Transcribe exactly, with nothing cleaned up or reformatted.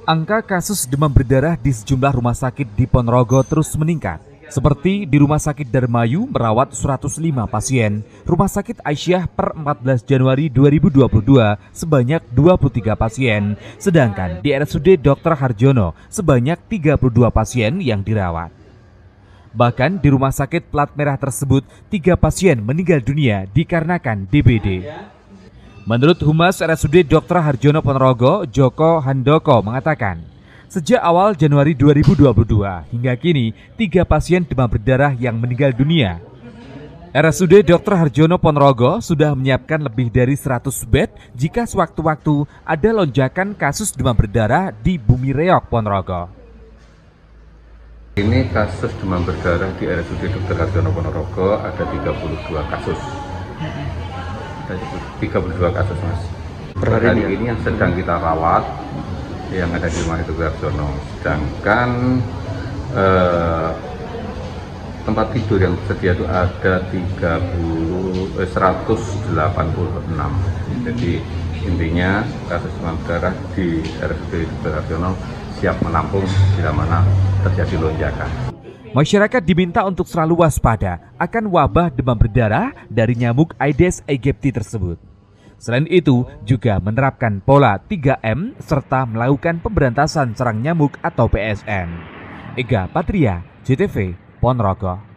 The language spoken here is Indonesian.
Angka kasus demam berdarah di sejumlah rumah sakit di Ponorogo terus meningkat. Seperti di Rumah Sakit Darmayu merawat seratus lima pasien, Rumah Sakit Aisyah per empat belas Januari dua ribu dua puluh dua sebanyak dua puluh tiga pasien, sedangkan di R S U D Dokter Harjono sebanyak tiga puluh dua pasien yang dirawat. Bahkan di rumah sakit plat merah tersebut, tiga pasien meninggal dunia dikarenakan D B D. Menurut Humas R S U D Dokter Harjono Ponorogo, Joko Handoko mengatakan, sejak awal Januari dua ribu dua puluh dua hingga kini, tiga pasien demam berdarah yang meninggal dunia. R S U D Dokter Harjono Ponorogo sudah menyiapkan lebih dari seratus bed jika sewaktu-waktu ada lonjakan kasus demam berdarah di Bumi Reog, Ponorogo. Ini kasus demam berdarah di R S U D Dokter Harjono Ponorogo ada tiga puluh dua kasus. Ada tiga puluh dua kasus, Mas. Per hari ini yang sedang kita rawat yang ada di rumah Dokter Harjono. Sedangkan eh, tempat tidur yang tersedia itu ada tiga puluh, eh, seratus delapan puluh enam. Jadi intinya kasus demam berdarah di R S U D Dokter Harjono siap menampung bila mana terjadi lonjakan. Masyarakat diminta untuk selalu waspada akan wabah demam berdarah dari nyamuk Aedes aegypti tersebut. Selain itu, juga menerapkan pola tiga M serta melakukan pemberantasan serang nyamuk atau P S N. Ega Patria, J T V, Ponorogo.